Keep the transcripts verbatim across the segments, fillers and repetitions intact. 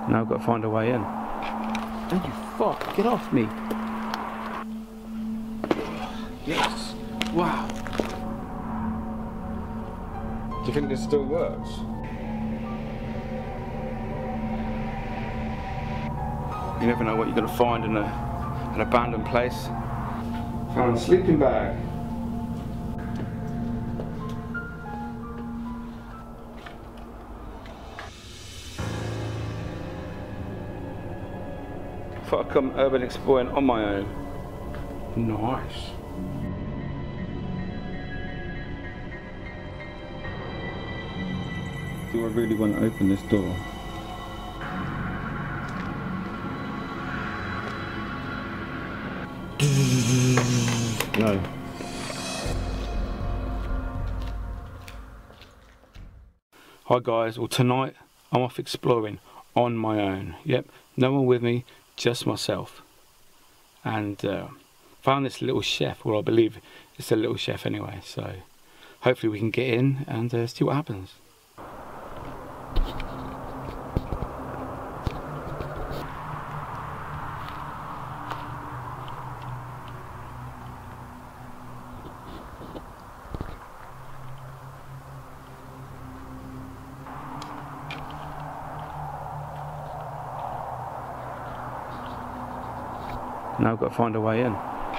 Now I've got to find a way in. Don't you fuck, get off me. Yes, wow. Do you think this still works? You never know what you're going to find in a, an abandoned place. Found a sleeping bag. Thought I'd come urban exploring on my own. Nice. Do I really want to open this door? No. Hi guys, well tonight I'm off exploring on my own. Yep, no one with me, just myself. And uh, found this little chef, well I believe it's a little chef anyway, so hopefully we can get in and uh, see what happens. Now I've got to find a way in.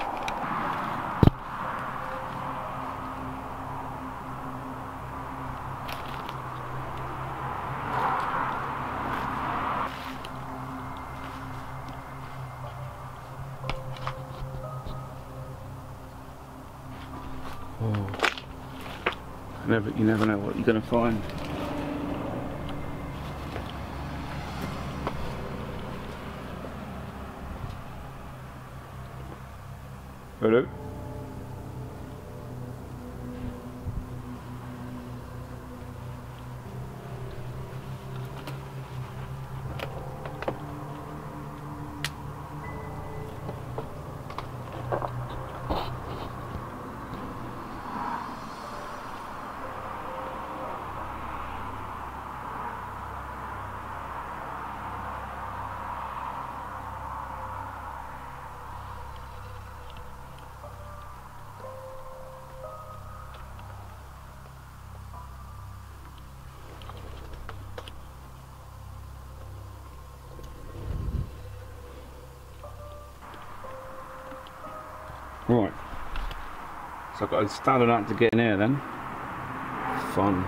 Oh. Never, you never know what you're going to find. Hello? Right, so I've got to stand on that to get in here then. Fun.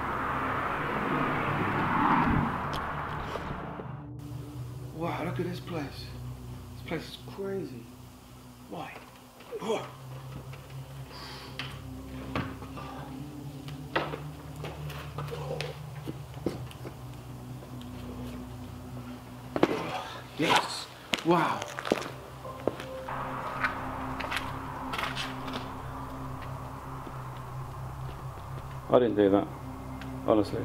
Wow, look at this place. This place is crazy. Why? Oh. Yes, wow. I didn't do that, honestly.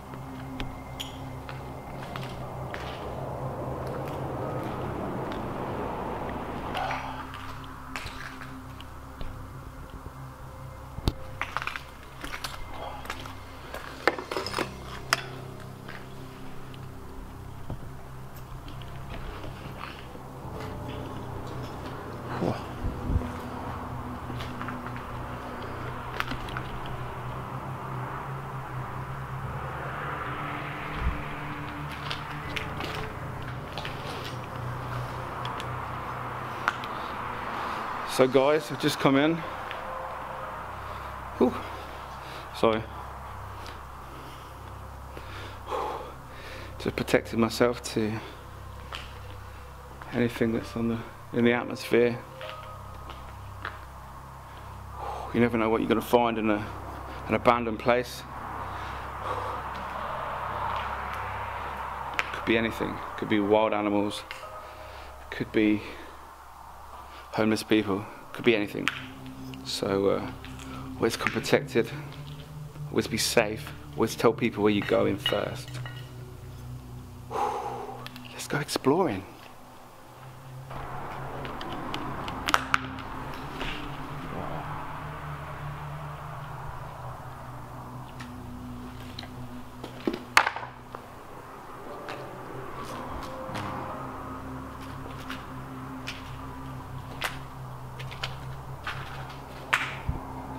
So guys, I've just come in. Whew. Sorry. Just protecting myself to anything that's on the in the atmosphere. You never know what you're going to find in a an abandoned place. Could be anything. Could be wild animals. Could be homeless people, could be anything. So uh, always come protected, always be safe, always tell people where you're going first. Let's go exploring.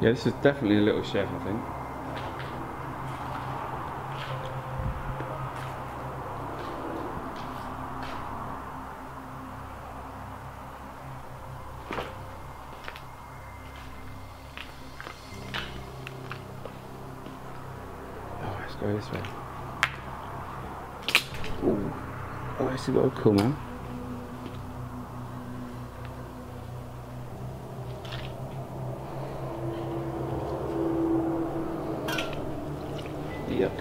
Yeah, this is definitely a little chef, I think. Oh, let's go this way. Ooh. Oh, this is got a cool, man. Yep.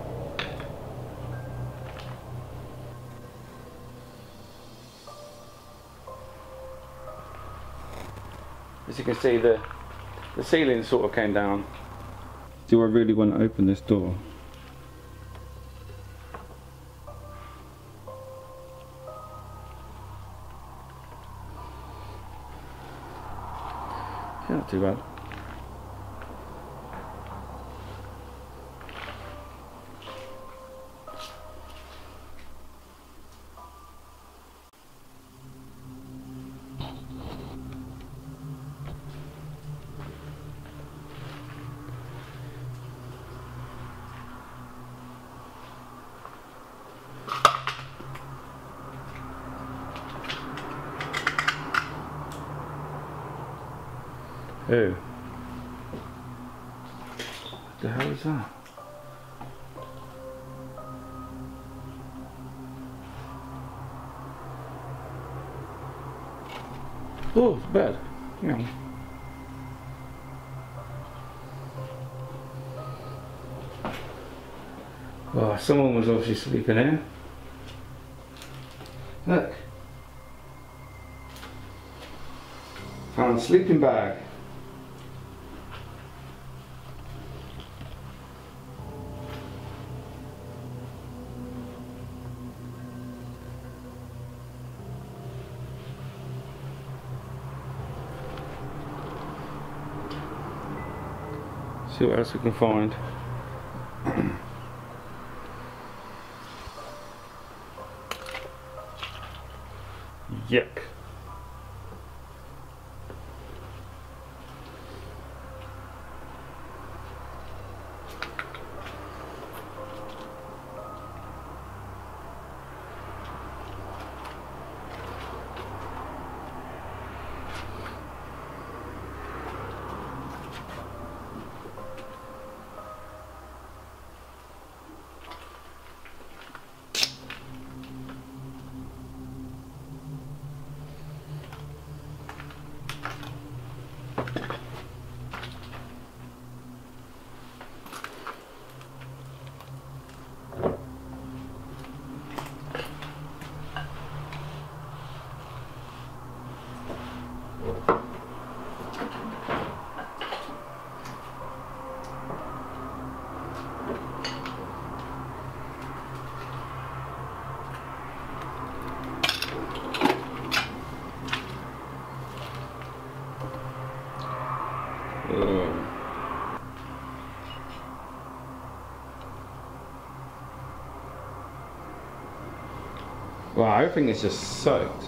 As you can see, the the ceiling sort of came down. Do I really want to open this door? Yeah, not too bad. Oh. What the hell is that? Oh, it's bad. Yeah. Oh, someone was obviously sleeping here. Look. Found a sleeping bag. See what else we can find. Yuck. Wow, everything is just soaked.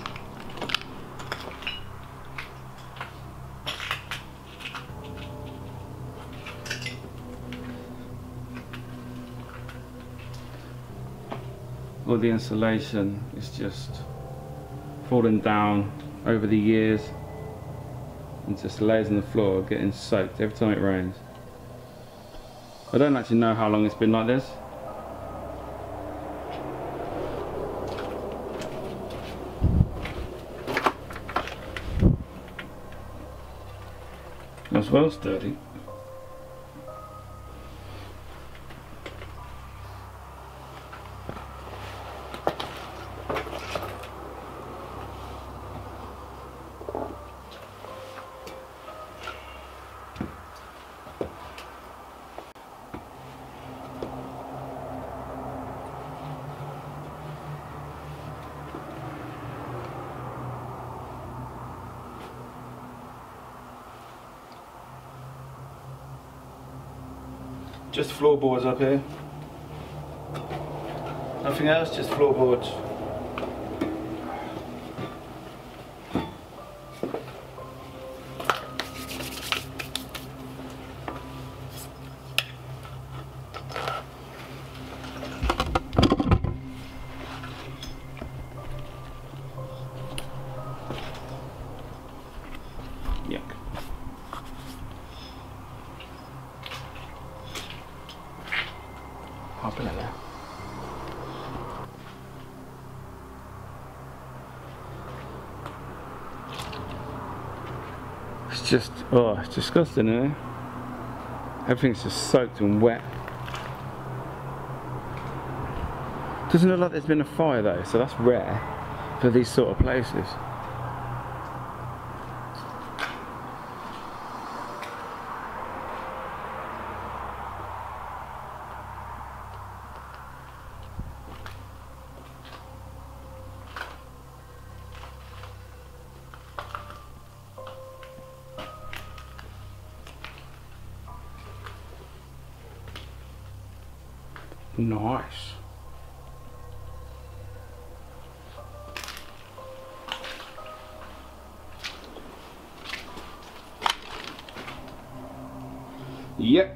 All the insulation is just falling down over the years and just lays on the floor getting soaked every time it rains. I don't actually know how long it's been like this. As well sturdy. Just floorboards up here. Nothing else, just floorboards. just, oh, it's disgusting, isn't it? Everything's just soaked and wet. Doesn't look like there's been a fire though, so that's rare for these sort of places. Nice. Yuck.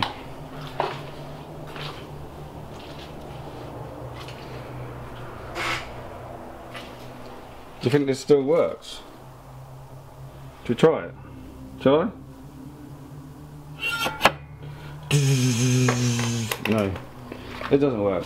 Do you think this still works? Should we try it? Shall I? No, it doesn't work.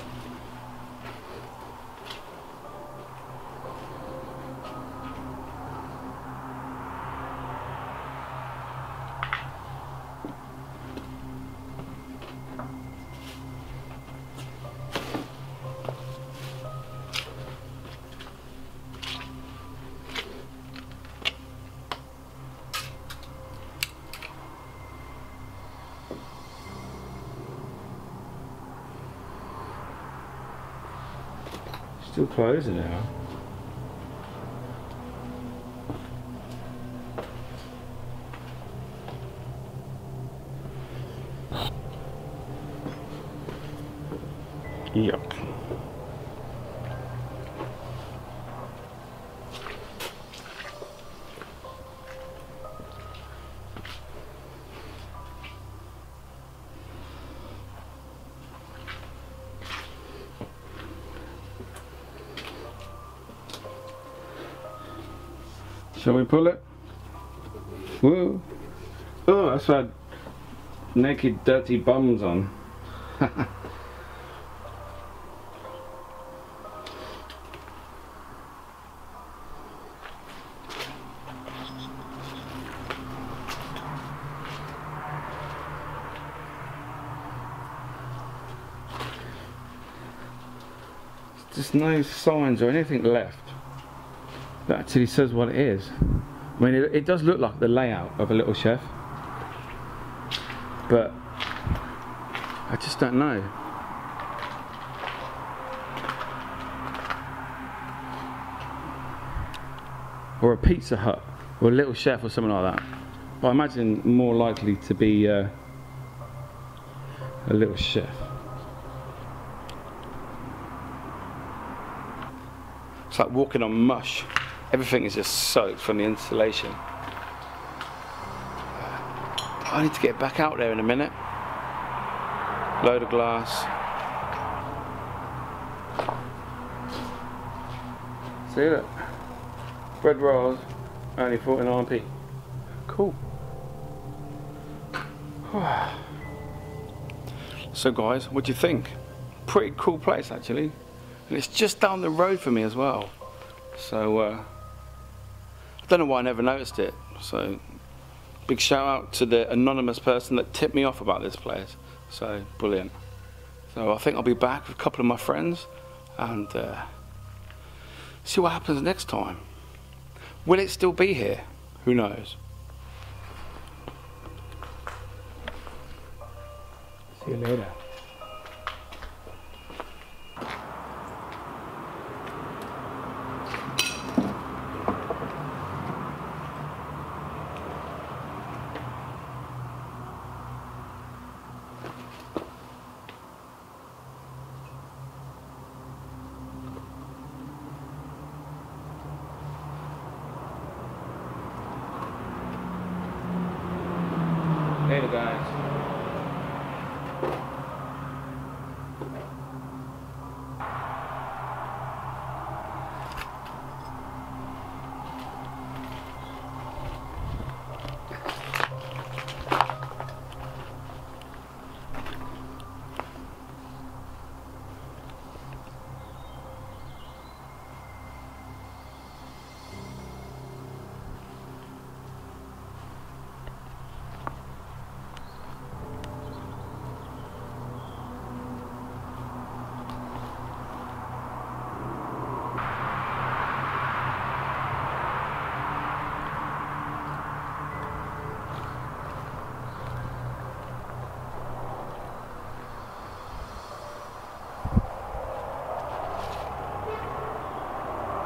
Still closing now. Yuck. Shall we pull it? Woo! Oh, that's had naked, dirty bums on. There's no signs or anything left that actually says what it is. I mean, it, it does look like the layout of a little chef, but I just don't know. Or a Pizza Hut, or a Little Chef, or something like that. But I imagine more likely to be uh, a Little Chef. It's like walking on mush. Everything is just soaked from the insulation. I need to get back out there in a minute. Load of glass. See that? Bread rolls, only forty-nine p. Cool. So guys, what do you think? Pretty cool place actually. And it's just down the road for me as well. So, uh, I don't know why I never noticed it. So, big shout out to the anonymous person that tipped me off about this place. So, brilliant. So, I think I'll be back with a couple of my friends and uh, see what happens next time. Will it still be here? Who knows? See you later. Later, guys.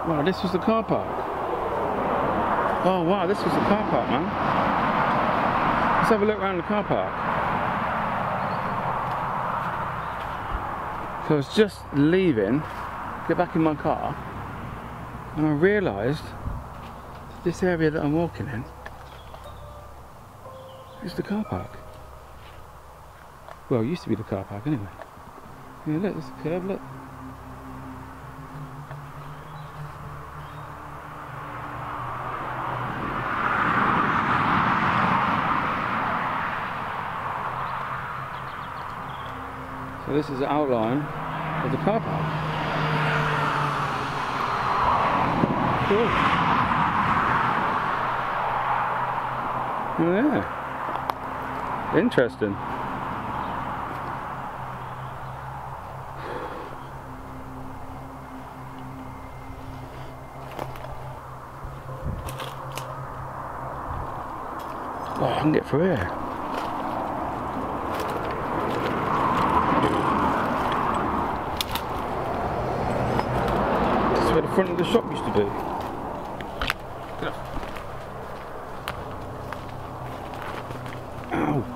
Wow, this was the car park. Oh wow, this was the car park, man. Let's have a look around the car park. So I was just leaving, get back in my car, and I realised this area that I'm walking in is the car park. Well, it used to be the car park anyway. Yeah, look, there's a curve, look. So this is the outline of the car park. Cool. Yeah. Interesting. Oh, I can get through here. This is where the front of the shop used to be. Ow.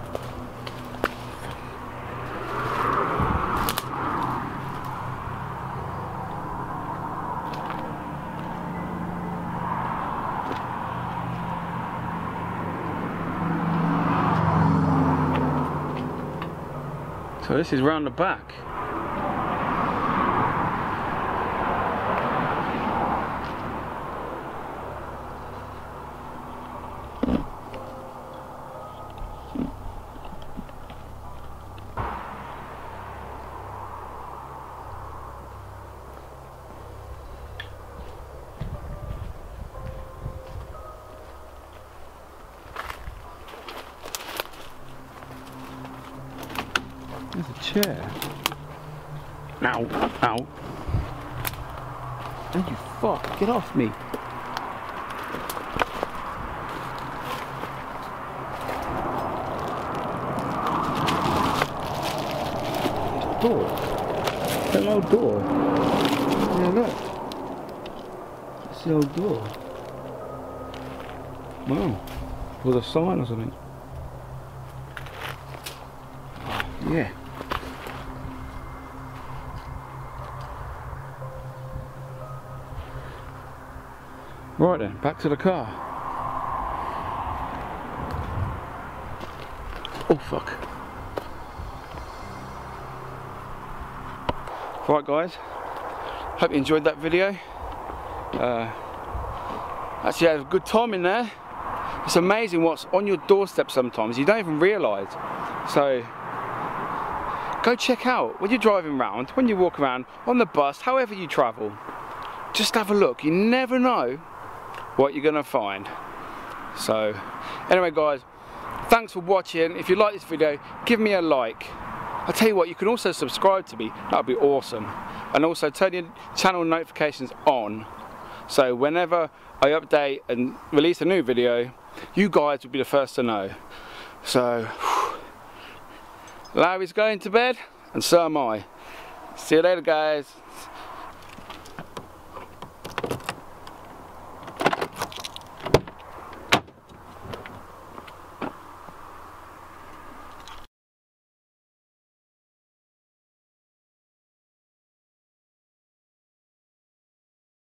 So this is round the back. There's a chair. Ow, ow. Oh, you fuck, get off me. Door. That old door. Yeah, look. It's the old door. Wow. With a sign or something. Yeah. Right then, back to the car. Oh fuck. Right guys, hope you enjoyed that video. Uh, actually had a good time in there. It's amazing what's on your doorstep sometimes, you don't even realise. So, go check out when you're driving around, when you walk around, on the bus, however you travel. Just have a look, you never know what you're gonna find. So anyway guys, thanks for watching. If you like this video, give me a like. I'll tell you what, you can also subscribe to me, that would be awesome. And also turn your channel notifications on, so whenever I update and release a new video, you guys will be the first to know. So Larry's going to bed and so am I. See you later guys.